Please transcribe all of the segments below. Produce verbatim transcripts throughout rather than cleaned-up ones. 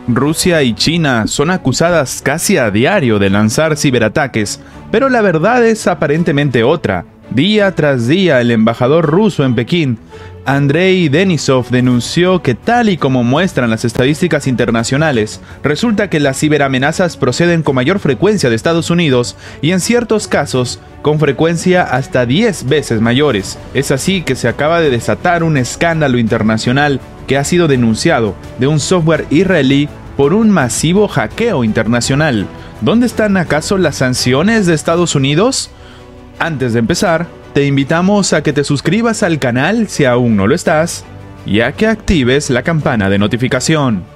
Rusia y China son acusadas casi a diario de lanzar ciberataques, pero la verdad es aparentemente otra. Día tras día, el embajador ruso en Pekín, Andrei Denisov, denunció que, tal y como muestran las estadísticas internacionales, resulta que las ciberamenazas proceden con mayor frecuencia de Estados Unidos y, en ciertos casos, con frecuencia hasta diez veces mayores. Es así que se acaba de desatar un escándalo internacional que ha sido denunciado de un software israelí por un masivo hackeo internacional. ¿Dónde están acaso las sanciones de Estados Unidos? Antes de empezar, te invitamos a que te suscribas al canal si aún no lo estás y a que actives la campana de notificación.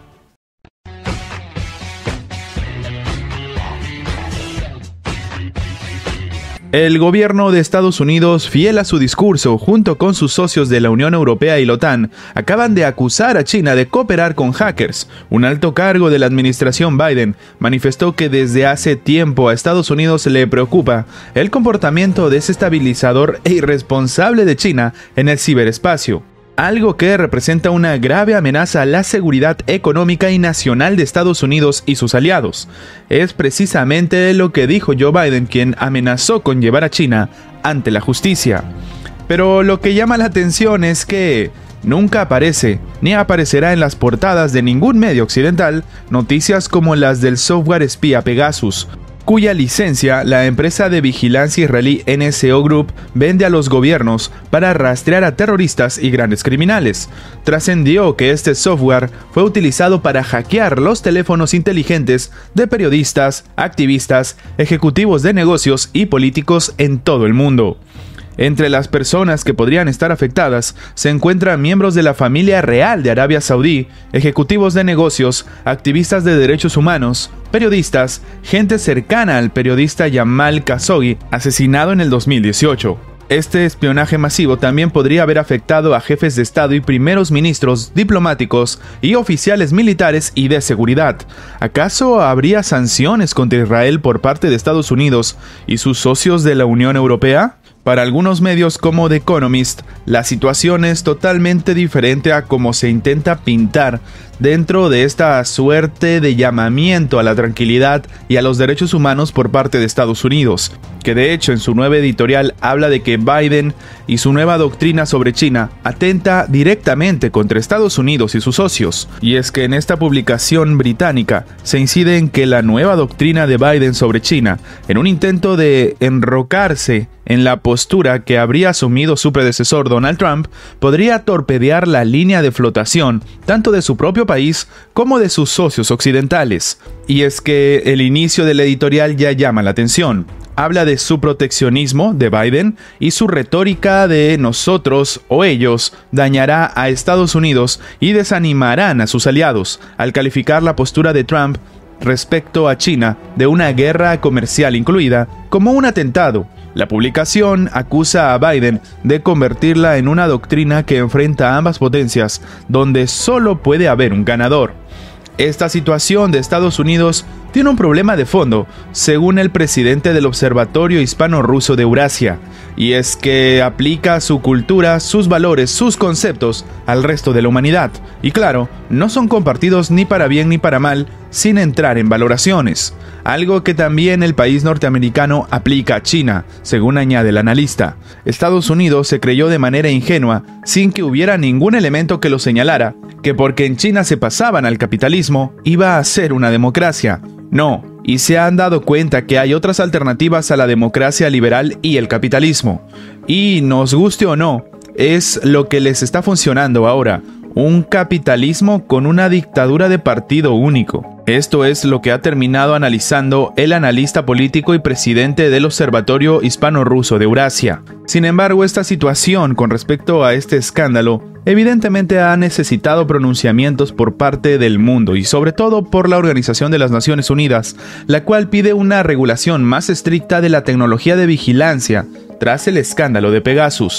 El gobierno de Estados Unidos, fiel a su discurso, junto con sus socios de la Unión Europea y la OTAN, acaban de acusar a China de cooperar con hackers. Un alto cargo de la administración Biden manifestó que desde hace tiempo a Estados Unidos le preocupa el comportamiento desestabilizador e irresponsable de China en el ciberespacio, algo que representa una grave amenaza a la seguridad económica y nacional de Estados Unidos y sus aliados. Es precisamente lo que dijo Joe Biden, quien amenazó con llevar a China ante la justicia. Pero lo que llama la atención es que nunca aparece, ni aparecerá en las portadas de ningún medio occidental, noticias como las del software espía Pegasus, cuya licencia la empresa de vigilancia israelí N S O Group vende a los gobiernos para rastrear a terroristas y grandes criminales. Trascendió que este software fue utilizado para hackear los teléfonos inteligentes de periodistas, activistas, ejecutivos de negocios y políticos en todo el mundo. Entre las personas que podrían estar afectadas se encuentran miembros de la familia real de Arabia Saudí, ejecutivos de negocios, activistas de derechos humanos, periodistas, gente cercana al periodista Jamal Khashoggi, asesinado en el dos mil dieciocho. Este espionaje masivo también podría haber afectado a jefes de Estado y primeros ministros, diplomáticos y oficiales militares y de seguridad. ¿Acaso habría sanciones contra Israel por parte de Estados Unidos y sus socios de la Unión Europea? Para algunos medios como The Economist, la situación es totalmente diferente a cómo se intenta pintar dentro de esta suerte de llamamiento a la tranquilidad y a los derechos humanos por parte de Estados Unidos, que de hecho en su nueva editorial habla de que Biden y su nueva doctrina sobre China atenta directamente contra Estados Unidos y sus socios. Y es que en esta publicación británica se incide en que la nueva doctrina de Biden sobre China, en un intento de enrocarse en la postura que habría asumido su predecesor Donald Trump, podría torpedear la línea de flotación tanto de su propio país como de sus socios occidentales. Y es que el inicio del editorial ya llama la atención. Habla de su proteccionismo de Biden y su retórica de nosotros o ellos dañará a Estados Unidos y desanimarán a sus aliados, al calificar la postura de Trump respecto a China de una guerra comercial incluida como un atentado. La publicación acusa a Biden de convertirla en una doctrina que enfrenta a ambas potencias, donde solo puede haber un ganador. Esta situación de Estados Unidos tiene un problema de fondo, según el presidente del Observatorio Hispano-Ruso de Eurasia, y es que aplica su cultura, sus valores, sus conceptos al resto de la humanidad. Y claro, no son compartidos ni para bien ni para mal, sin entrar en valoraciones. Algo que también el país norteamericano aplica a China, según añade el analista. Estados Unidos se creyó de manera ingenua, sin que hubiera ningún elemento que lo señalara, que porque en China se pasaban al capitalismo, iba a ser una democracia. No, y se han dado cuenta que hay otras alternativas a la democracia liberal y el capitalismo. Y nos guste o no, es lo que les está funcionando ahora. Un capitalismo con una dictadura de partido único. Esto es lo que ha terminado analizando el analista político y presidente del Observatorio Hispano-Ruso de Eurasia. Sin embargo, esta situación con respecto a este escándalo evidentemente ha necesitado pronunciamientos por parte del mundo y sobre todo por la Organización de las Naciones Unidas, la cual pide una regulación más estricta de la tecnología de vigilancia tras el escándalo de Pegasus.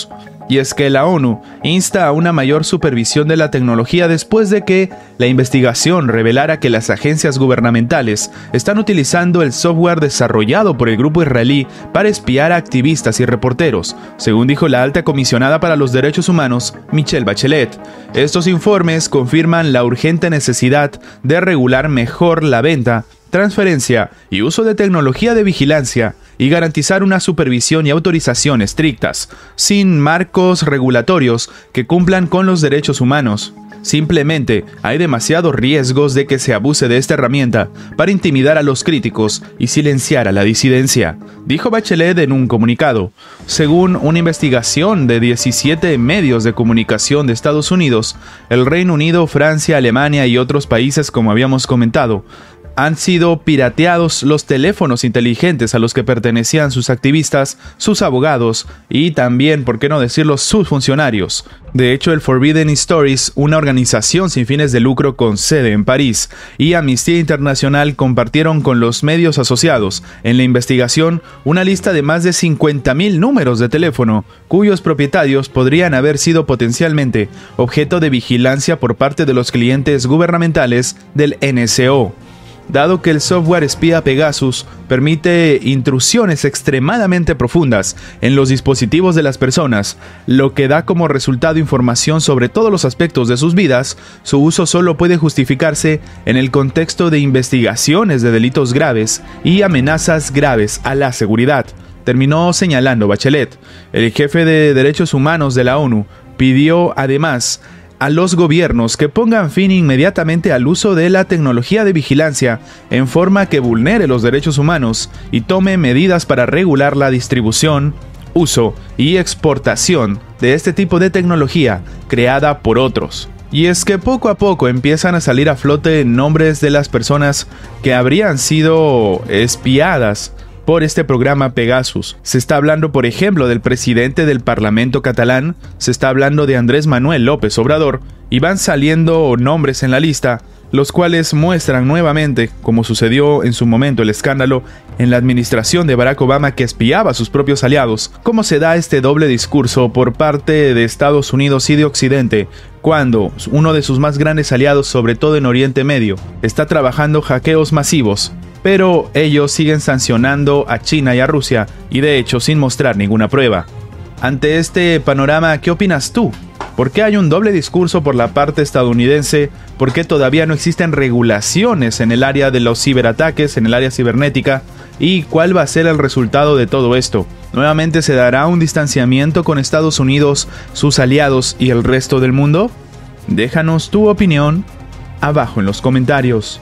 Y es que la ONU insta a una mayor supervisión de la tecnología después de que la investigación revelara que las agencias gubernamentales están utilizando el software desarrollado por el grupo israelí para espiar a activistas y reporteros, según dijo la alta comisionada para los derechos humanos, Michelle Bachelet. Estos informes confirman la urgente necesidad de regular mejor la venta, transferencia y uso de tecnología de vigilancia y garantizar una supervisión y autorización estrictas, sin marcos regulatorios que cumplan con los derechos humanos. Simplemente hay demasiados riesgos de que se abuse de esta herramienta para intimidar a los críticos y silenciar a la disidencia, dijo Bachelet en un comunicado. Según una investigación de diecisiete medios de comunicación de Estados Unidos, el Reino Unido, Francia, Alemania y otros países, como habíamos comentado, han sido pirateados los teléfonos inteligentes a los que pertenecían sus activistas, sus abogados y también, por qué no decirlo, sus funcionarios. De hecho, el Forbidden Stories, una organización sin fines de lucro con sede en París, y Amnistía Internacional compartieron con los medios asociados en la investigación una lista de más de cincuenta mil números de teléfono, cuyos propietarios podrían haber sido potencialmente objeto de vigilancia por parte de los clientes gubernamentales del N S O. Dado que el software espía Pegasus permite intrusiones extremadamente profundas en los dispositivos de las personas, lo que da como resultado información sobre todos los aspectos de sus vidas, su uso solo puede justificarse en el contexto de investigaciones de delitos graves y amenazas graves a la seguridad, terminó señalando Bachelet. El jefe de derechos humanos de la ONU pidió además a los gobiernos que pongan fin inmediatamente al uso de la tecnología de vigilancia en forma que vulnere los derechos humanos y tome medidas para regular la distribución, uso y exportación de este tipo de tecnología creada por otros. Y es que poco a poco empiezan a salir a flote nombres de las personas que habrían sido espiadas por este programa Pegasus. Se está hablando, por ejemplo, del presidente del Parlamento catalán, se está hablando de Andrés Manuel López Obrador, y van saliendo nombres en la lista, los cuales muestran nuevamente, como sucedió en su momento el escándalo en la administración de Barack Obama que espiaba a sus propios aliados, cómo se da este doble discurso por parte de Estados Unidos y de Occidente, cuando uno de sus más grandes aliados, sobre todo en Oriente Medio, está trabajando hackeos masivos. Pero ellos siguen sancionando a China y a Rusia, y de hecho sin mostrar ninguna prueba. Ante este panorama, ¿qué opinas tú? ¿Por qué hay un doble discurso por la parte estadounidense? ¿Por qué todavía no existen regulaciones en el área de los ciberataques, en el área cibernética? ¿Y cuál va a ser el resultado de todo esto? ¿Nuevamente se dará un distanciamiento con Estados Unidos, sus aliados y el resto del mundo? Déjanos tu opinión abajo en los comentarios.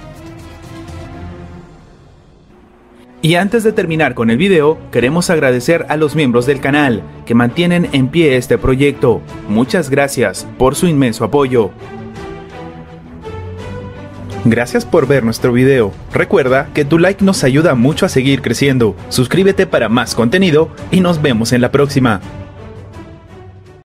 Y antes de terminar con el video, queremos agradecer a los miembros del canal que mantienen en pie este proyecto. Muchas gracias por su inmenso apoyo. Gracias por ver nuestro video. Recuerda que tu like nos ayuda mucho a seguir creciendo. Suscríbete para más contenido y nos vemos en la próxima.